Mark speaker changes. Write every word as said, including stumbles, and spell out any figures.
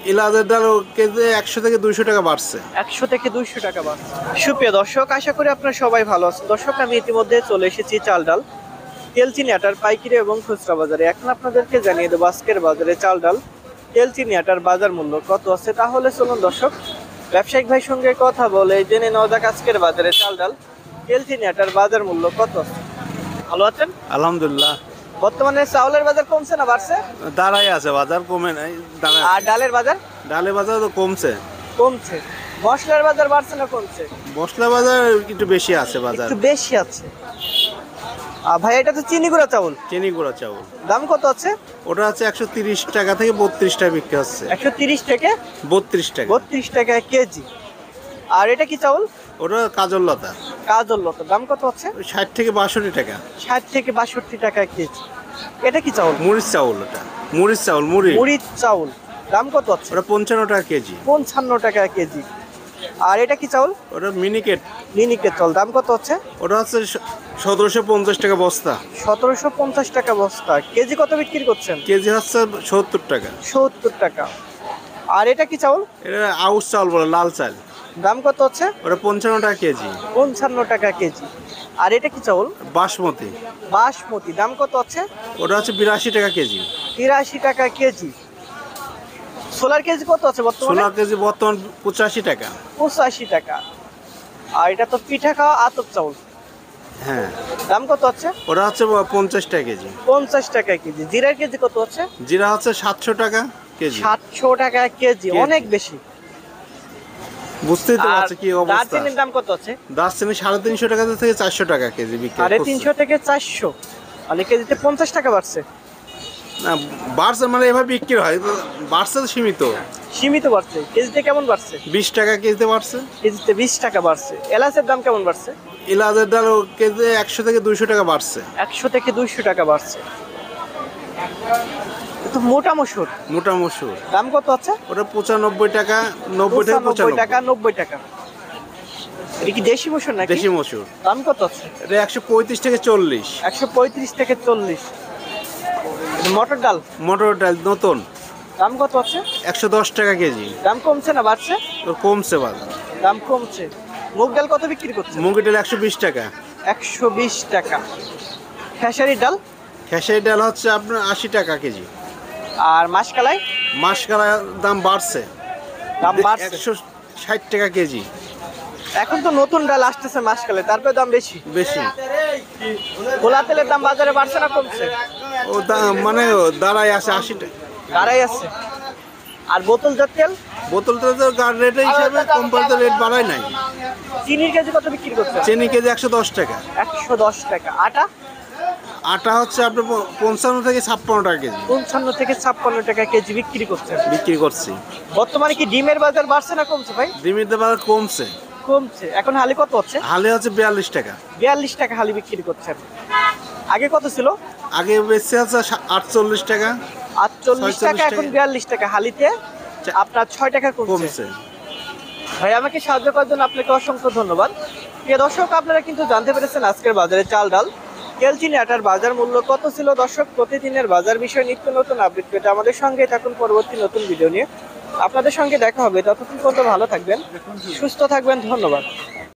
Speaker 1: এলাচের ডাল কেজি একশো থেকে দুইশো টাকা বাড়ছে।
Speaker 2: একশো থেকে দুইশো টাকা বাড়ছে। সুপ্রিয় দর্শক, আশা করি আপনারা সবাই ভালো আছেন। দর্শক, আমি ইতিমধ্যে চলে এসেছি চাল ডাল তেলচিনি আটার পাইকারি এবং খুচরা বাজারে। এখন আপনাদেরকে জানিয়ে দেবো আজকের বাজারে চাল ডাল তেলচিনি আটার বাজার মূল্য কত আছে। তাহলে চলুন দর্শক, ব্যবসায়িক ভাইয়ের সঙ্গে কথা বলে জেনে নেওয়া যাক আজকের বাজারে চাল ডাল তেলচিনি আটার বাজার মূল্য কত আছে। ভালো আছেন?
Speaker 1: আলহামদুলিল্লাহ।
Speaker 2: বর্তমানে চাউলের বাজার কমছে না বাড়ছে?
Speaker 1: দাঁড়াই আছে, বাজার কমে নাই। দাঁড়ায়
Speaker 2: আর ডালের বাজার?
Speaker 1: ডালের বাজার তো কমছে।
Speaker 2: কমছে। মশলার বাজার বাড়ছে না কমছে?
Speaker 1: মশলা বাজার একটু বেশি আছে, বাজার
Speaker 2: একটু বেশি আছে। আর ভাই, এটা তো চিনি গুঁড়া চাউল।
Speaker 1: চিনি গুঁড়া চাউল
Speaker 2: দাম কত আছে?
Speaker 1: ওটা আছে একশো তিরিশ টাকা থেকে বত্রিশ টাকা বিক্রি হচ্ছে।
Speaker 2: একশো তিরিশ থেকে
Speaker 1: বত্রিশ টাকা
Speaker 2: বত্রিশ টাকা কেজি। আর এটা কি চাউল?
Speaker 1: ওটা কাজল লতা।
Speaker 2: কাজল লতা। দাম কত হচ্ছে?
Speaker 1: ষাট থেকে বাষট্টি টাকা।
Speaker 2: ষাট থেকে বাষট্টি টাকা কেজি। এটা কি চাউল?
Speaker 1: মরিচ চাউল। ওটা মরিচ চাউল। মুড়ি
Speaker 2: মরিচ চাউল। দাম কত হচ্ছে?
Speaker 1: ওটা পঞ্চান্ন টাকা কেজি।
Speaker 2: পঞ্চান্ন টাকা কেজি। আর এটা কি চাউল?
Speaker 1: ওটা মিনিকেট।
Speaker 2: মিনিকেট চাউল। দাম কত হচ্ছে?
Speaker 1: ওটা হচ্ছে সতেরোশো পঞ্চাশ টাকা বস্তা।
Speaker 2: সতেরোশো পঞ্চাশ টাকা বস্তা। কেজি কত বিক্রি করছেন?
Speaker 1: কেজি হচ্ছে সত্তর টাকা।
Speaker 2: সত্তর টাকা। আর এটা কি চাউল?
Speaker 1: এটা আউশ চাউল বলে, লাল চাল।
Speaker 2: দাম কত হচ্ছে?
Speaker 1: ওটা পঞ্চান্ন টাকা কেজি।
Speaker 2: পঞ্চান্ন টাকা কেজি। আর এটা কি চাউল?
Speaker 1: বাসমতি।
Speaker 2: বাসমতি। দাম কত হচ্ছে?
Speaker 1: ওটা হচ্ছে বিরাশি টাকা কেজি।
Speaker 2: তিরাশি টাকা কেজি। সোলার কেজি কত আছে বর্তমানে?
Speaker 1: ষোলো কেজি বর্তমান পঁচাশি টাকা।
Speaker 2: পঁচাশি টাকা। আর এটা তো পিঠা খাওয়া আতপ চাউল।
Speaker 1: হ্যাঁ।
Speaker 2: দাম কত হচ্ছে?
Speaker 1: ওটা হচ্ছে পঞ্চাশ টাকা কেজি।
Speaker 2: পঞ্চাশ টাকা কেজি। জিরার কেজি কত হচ্ছে?
Speaker 1: জিরা হচ্ছে সাতশো টাকা কেজি।
Speaker 2: সাতশো টাকা কেজি, অনেক বেশি।
Speaker 1: বুঝতেই তো
Speaker 2: আর
Speaker 1: পারছি কি অবস্থা।
Speaker 2: দারচিনির দাম কত আছে?
Speaker 1: দারচিনি সাড়ে তিনশো টাকা থেকে চারশো টাকা কেজি বিক্রি
Speaker 2: সাড়ে
Speaker 1: হচ্ছে।
Speaker 2: তিনশো থেকে চারশো। মানে কেজিতে পঞ্চাশ টাকা বাড়ছে।
Speaker 1: না, বাড়ছে মানে এভাবে বিক্রি হয়, বাড়ছে তো সীমিত।
Speaker 2: সীমিত বাড়ছে। কেজিতে কেমন বাড়ছে?
Speaker 1: বিশ টাকা কেজিতে বাড়ছে।
Speaker 2: কেজিতে বিশ টাকা বাড়ছে। এলাচের দাম কেমন বাড়ছে?
Speaker 1: এলাচের ডাল কেজি একশো থেকে দুইশো টাকা বাড়ছে।
Speaker 2: একশো থেকে দুইশো টাকা বাড়ছে। তো মোটা মসুর।
Speaker 1: মোটা মসুর
Speaker 2: দাম কত আছে?
Speaker 1: ওটা পঁচানব্বই টাকা। নব্বই থেকে
Speaker 2: পঁচানব্বই টাকা,
Speaker 1: পঁচানব্বই।
Speaker 2: নব্বই টাকা। এটা কি দেশি মসুর নাকি?
Speaker 1: দেশি মসুর।
Speaker 2: দাম কত আছে?
Speaker 1: এটা একশো পঁয়ত্রিশ থেকে চল্লিশ।
Speaker 2: একশো পঁয়ত্রিশ থেকে চল্লিশ। মটর ডাল।
Speaker 1: মটর ডাল নতুন।
Speaker 2: দাম কত আছে?
Speaker 1: একশো দশ টাকা কেজি।
Speaker 2: দাম কমছে না বাড়ছে?
Speaker 1: ওর কমছে বাজার।
Speaker 2: দাম কমছে। মুগ ডাল কত বিক্রি করছে?
Speaker 1: মুগের ডাল একশো বিশ টাকা।
Speaker 2: একশো বিশ টাকা। খেসারির ডাল?
Speaker 1: খেসারি ডাল হচ্ছে আপনার আশি টাকা কেজি।
Speaker 2: আর মাসকালাই?
Speaker 1: মাসকালাই দাম বাড়ছে।
Speaker 2: দাম বাড়ছে।
Speaker 1: একশো ষাট টাকা কেজি।
Speaker 2: এখন তো নতুন ডাল আসতেছে মাসকালাই, তারপরে দাম বেশি।
Speaker 1: বেশি।
Speaker 2: খোলা তেলের দাম বাজারে বাড়ছে না কমছে?
Speaker 1: ও দাম মানে দাঁড়ায় আছে আশি টাকা।
Speaker 2: দাঁড়াই আছে। আর বোতল জাত তেল?
Speaker 1: বোতলটা তো রেট হিসাবে কোম্পানিতে রেট বাড়ায় নাই।
Speaker 2: চিনির কেজি কত বিক্রি করছে?
Speaker 1: চিনি কেজি একশো দশ টাকা।
Speaker 2: একশো দশ টাকা। আটা?
Speaker 1: আটা হচ্ছে আপনার পঞ্চান্ন থেকে ছাপ্পান্ন টাকা কেজি।
Speaker 2: পঞ্চান্ন থেকে ছাপ্পান্ন টাকা কেজি বিক্রি করছে।
Speaker 1: বিক্রি করছি।
Speaker 2: বর্তমানে কি ডিমের বাজার বাড়ছে না কমছে ভাই?
Speaker 1: ডিমের বাজার কমছে।
Speaker 2: কমছে। এখন হালি কত হচ্ছে?
Speaker 1: হালি হচ্ছে বিয়াল্লিশ টাকা।
Speaker 2: বিয়াল্লিশ টাকা হালি বিক্রি করছেন। আগে কত ছিল?
Speaker 1: আগে বেশি আছে আটচল্লিশ টাকা।
Speaker 2: আটচল্লিশ টাকা, এখন বিয়াল্লিশ টাকা। হালিতে আপনার ছয় টাকা কমছে। ভাই, আমাকে সাহায্য করার জন্য আপনাকে অসংখ্য ধন্যবাদ। প্রিয় দর্শক, আপনারা কিন্তু জানতে পেরেছেন আজকের বাজারে চাল ডাল তেলচিনি আটার বাজার মূল্য কত ছিল। দর্শক, প্রতিদিনের বাজার বিষয় নিত্য নতুন আপডেট পেতে আমাদের সঙ্গে থাকুন পরবর্তী নতুন ভিডিও নিয়ে। আপনাদের সঙ্গে দেখা হবে। ততক্ষণ পর্যন্ত ভালো থাকবেন, সুস্থ থাকবেন। ধন্যবাদ।